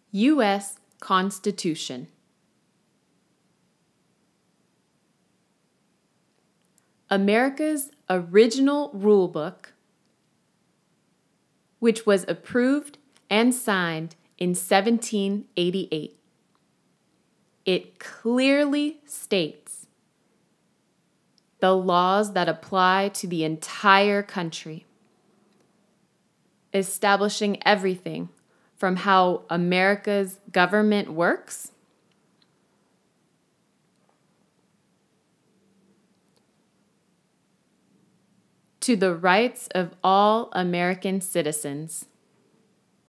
U.S. Constitution. America's original rulebook, which was approved and signed in 1788. It clearly states the laws that apply to the entire country, establishing everything from how America's government works to the rights of all American citizens.